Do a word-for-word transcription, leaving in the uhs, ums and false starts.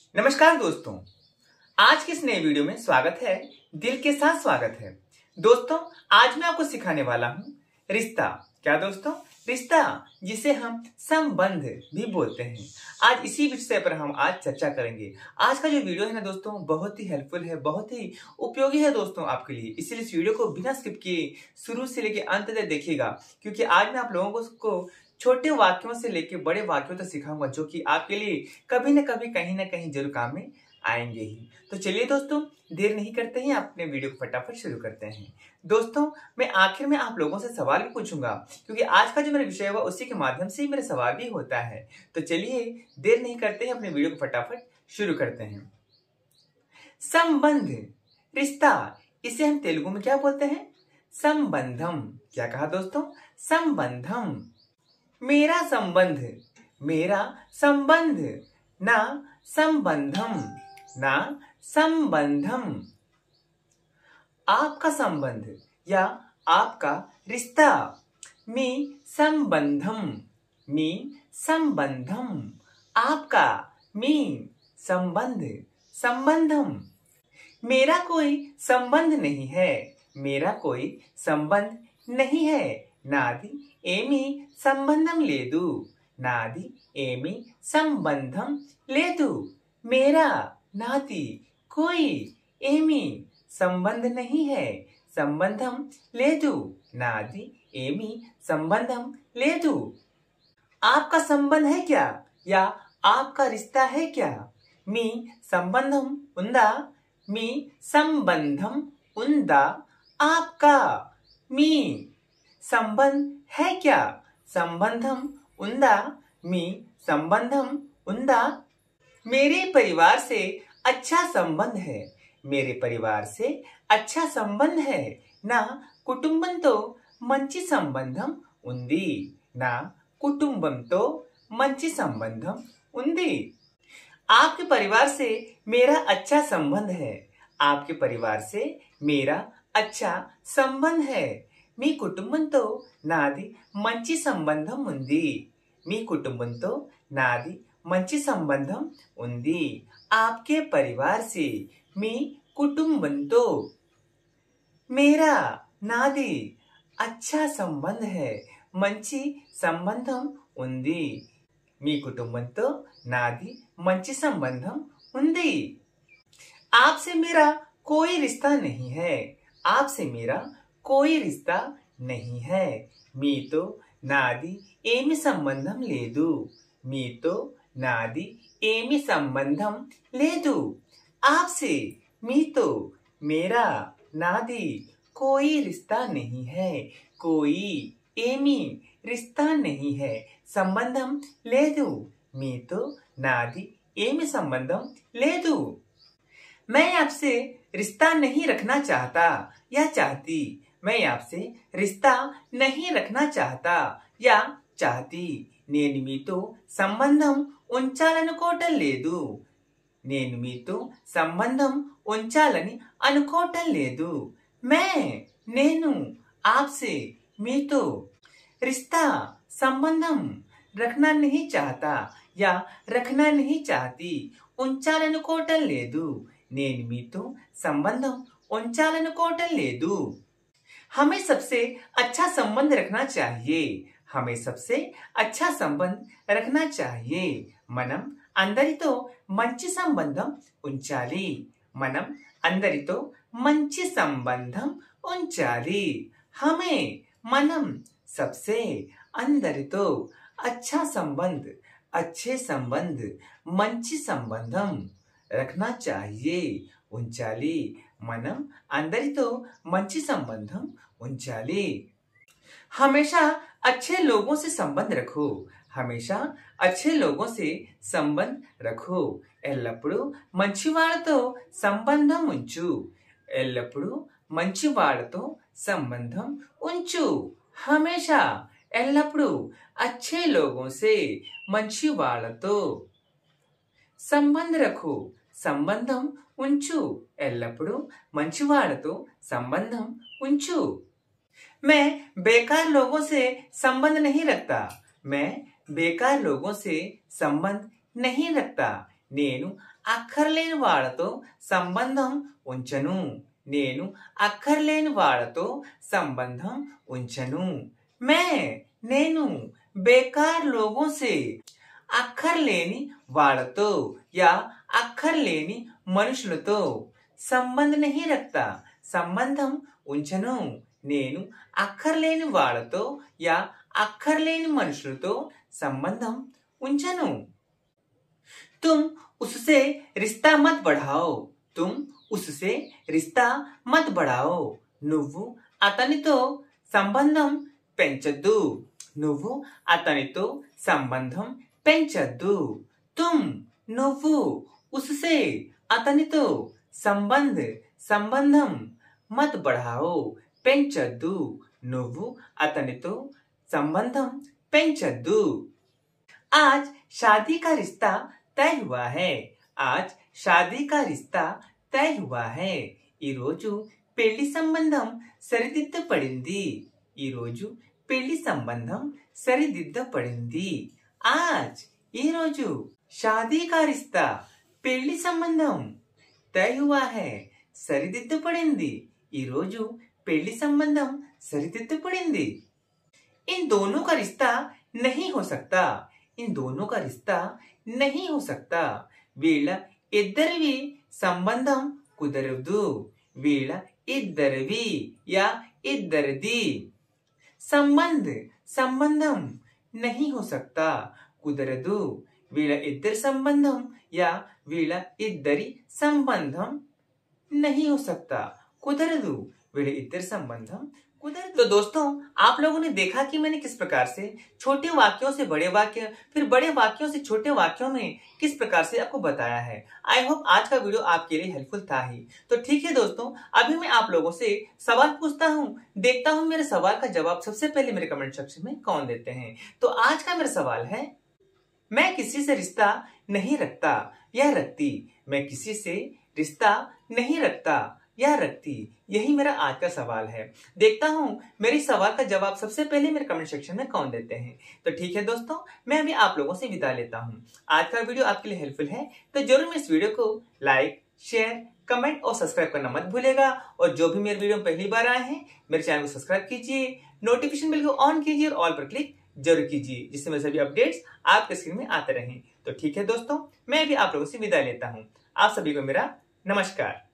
नमस्कार दोस्तों, आज की इस नए वीडियो में स्वागत है। दिल के साथ स्वागत है। दोस्तों, आज मैं आपको सिखाने वाला हूं रिश्ता। क्या दोस्तों? रिश्ता, जिसे हम संबंध भी बोलते हैं। आज इसी विषय पर हम आज चर्चा करेंगे। आज का जो वीडियो है ना दोस्तों, बहुत ही हेल्पफुल है, बहुत ही उपयोगी है दोस्तों आपके लिए। इसलिए इस वीडियो को बिना स्किप किए शुरू से लेकर अंत तक देखिएगा, क्योंकि आज मैं आप लोगों को छोटे वाक्यों से लेकर बड़े वाक्यों तक सिखाऊंगा, जो कि आपके लिए कभी न कभी कहीं ना कहीं जरूर काम में आएंगे ही। तो चलिए दोस्तों, देर नहीं करते ही अपने वीडियो को फटाफट शुरू करते हैं। दोस्तों, मैं आखिर में आप लोगों से सवाल भी पूछूंगा, क्योंकि आज का जो मेरा विषय होगा उसी के माध्यम से ही मेरे सवाल भी होता है। तो चलिए देर नहीं करते ही अपने वीडियो को फटाफट शुरू करते हैं। संबंध, रिश्ता, इसे हम तेलुगु में क्या बोलते हैं? संबंधम। क्या कहा दोस्तों? संबंधम। मेरा संबंध, मेरा संबंध, ना संबंधम, ना संबंधम। आपका संबंध या आपका रिश्ता, मी संबंधम, मी संबंधम। आपका, मी संबंध, संबंधम। मेरा कोई संबंध नहीं है, मेरा कोई संबंध नहीं है। नादी ఏమి సంబంధం లేదు, నాది ఏమి సంబంధం లేదు। मेरा, नादी, कोई, ఏమి संबंध नहीं है, संबंधम లేదు, नादी ఏమి संबंधम లేదు। आपका संबंध है क्या या आपका रिश्ता है क्या? మీ సంబంధం ఉందా, మీ సంబంధం ఉందా। आपका, మీ संबंध है क्या, संबंधम उंदा, मी संबंधम उंदा। मेरे परिवार से अच्छा संबंध है, मेरे परिवार से अच्छा संबंध है। ना कुटुंबंतो मंची संबंधम उंदी, ना कुटुंबंतो मंची संबंधम उंदी। आपके परिवार से मेरा अच्छा संबंध है, आपके परिवार से मेरा अच्छा संबंध है। మీ కుటుంబంతో నాది మంచి సంబంధం ఉంది, మీ కుటుంబంతో నాది మంచి సంబంధం ఉంది। आपके परिवार से, మీ కుటుంబంతో मेरा, నాది अच्छा संबंध है, మంచి సంబంధం ఉంది। మీ కుటుంబంతో నాది మంచి సంబంధం ఉంది। आपसे मेरा कोई रिश्ता नहीं है, आपसे मेरा कोई रिश्ता नहीं है। మీతో నాది ఏమి సంబంధం లేదు, మీతో నాది ఏమి సంబంధం లేదు। आपसे, మీతో, मेरा, నాది कोई रिश्ता नहीं है, कोई, ఏమి रिश्ता नहीं है, సంబంధం లేదు। మీతో నాది ఏమి సంబంధం లేదు। मैं आपसे रिश्ता नहीं रखना चाहता या चाहती, मैं आपसे रिश्ता नहीं रखना चाहता या चाहती। నేను మీతో సంబంధం ఉంచాలనుకోవటం లేదు, నేను మీతో సంబంధం ఉంచాలని అనుకోవటం లేదు। मैं, నేను, आपसे, మీతో रिश्ता, संबंधम रखना नहीं चाहता या रखना नहीं चाहती, ఉంచాలనుకోవటం లేదు, నేను మీతో సంబంధం ఉంచాలనుకోవటం లేదు। हमें सबसे अच्छा संबंध रखना चाहिए, हमें सबसे अच्छा संबंध रखना चाहिए। మనం అందరితో మంచి సంబంధం ఉంచాలి, మనం అందరితో మంచి సంబంధం ఉంచాలి। हमें, మనం, सबसे, అందరితో, अच्छा संबंध, अच्छे संबंध, మంచి సంబంధం रखना चाहिए, ఉంచాలి। మనం అందరితో మంచి సంబంధం ఉంచాలి। हमेशा अच्छे लोगों से संबंध रखो, हमेशा अच्छे लोगों से संबंध रखो। ఎల్లప్పుడూ మంచి వాళ్ళతో సంబంధం ఉంచు, ఎల్లప్పుడూ మంచి వాళ్ళతో సంబంధం ఉంచు। हमेशा, ఎల్లప్పుడూ अच्छे लोगों से మంచి వాళ్ళతో संबंध रखो, సంబంధం ఉంచు, ఎల్లప్పుడూ మంచి వాళ్ళతో సంబంధం ఉంచు। मैं बेकार लोगों से संबंध नहीं रखता, मैं बेकार लोगों से संबंध नहीं रखता। నేను అక్కర్లేని వాళ్లతో సంబంధం ఉంచను నేను అక్కర్లేని వాళ్లతో संबंधम ఉంచను मैं నేను बेकार लोगों से అక్కర్లేని వాళ్లతో या అక్కర్లేని మనుషులతో संबंध नहीं रखता संबंधम ఉంచను నేను అక్కర్లేని వాళ్లతో या అక్కర్లేని మనుషులతో संबंधम ఉంచను तुम उससे रिश्ता मत बढ़ाओ तुम उससे रिश्ता मत बढ़ाओ నువ్వు అతనితో సంబంధం పెంచొద్దు నువ్వు అతనితో సంబంధం పెంచొద్దు तुम నువ్వు उससे అతనితో సంబంధ సంబంధం मत बढ़ाओ పెంచొద్దు నువ్వు అతనితో సంబంధం పెంచొద్దు आज शादी का रिश्ता तय हुआ है आज शादी का रिश्ता तय हुआ है ఈ రోజు పెళ్లి సంబంధం సరిదిద్దపడింది ఈ రోజు పెళ్లి సంబంధం సరిదిద్దపడింది आज ఈ రోజు शादी का रिश्ता పెళ్లి సంబంధం तय हुआ है సరిదిద్దపడింది ఈ రోజు పెళ్లి సంబంధం సరిదిద్దపడింది इन दोनों का रिश्ता नहीं हो सकता इन दोनों का रिश्ता नहीं हो सकता వీళ్ళ ఇద్దరివి సంబంధం కుదరదు వీళ్ళ ఇద్దరివి या ఇద్దరిది संबंध సంబంధం नहीं हो सकता కుదరదు వీళ్ళ ఇద్దరి సంబంధం या వీళ్ళ ఇద్దరి సంబంధం नहीं हो सकता కుదరదు వీళ్ళ ఇద్దరి సంబంధం तो दोस्तों आप लोगों ने देखा कि मैंने किस प्रकार से छोटे वाक्यों से बड़े वाक्य फिर बड़े वाक्यों से छोटे वाक्यों में किस प्रकार से आपको बताया है। आई होप आज का वीडियो आपके लिए हेल्पफुल था ही। तो ठीक है दोस्तों, अभी मैं आप लोगों से सवाल पूछता हूँ, देखता हूँ मेरे सवाल का जवाब सबसे पहले मेरे कमेंट सेक्शन में कौन देते हैं। तो आज का मेरा सवाल है, मैं किसी से रिश्ता नहीं रखता या रखती। मैं किसी से रिश्ता नहीं रखता या रखती, यही मेरा आज का सवाल है। देखता हूँ मेरी सवाल का जवाब सबसे पहले मेरे कमेंट सेक्शन में कौन देते हैं। तो ठीक है दोस्तों, मैं अभी आप लोगों से विदा लेता हूँ। आज का वीडियो आपके लिए हेल्पफुल है तो जरूर मैं इस वीडियो को लाइक, शेयर, कमेंट और सब्सक्राइब करना मत भूलेगा। और जो भी मेरे वीडियो में पहली बार आए हैं, मेरे चैनल को सब्सक्राइब कीजिए, नोटिफिकेशन बेल को ऑन कीजिए और ऑल पर क्लिक जरूर कीजिए, जिससे मेरे सभी अपडेट्स आपके स्क्रीन में आते रहें। तो ठीक है दोस्तों, मैं भी आप लोगों से विदा लेता हूँ। आप सभी को मेरा नमस्कार।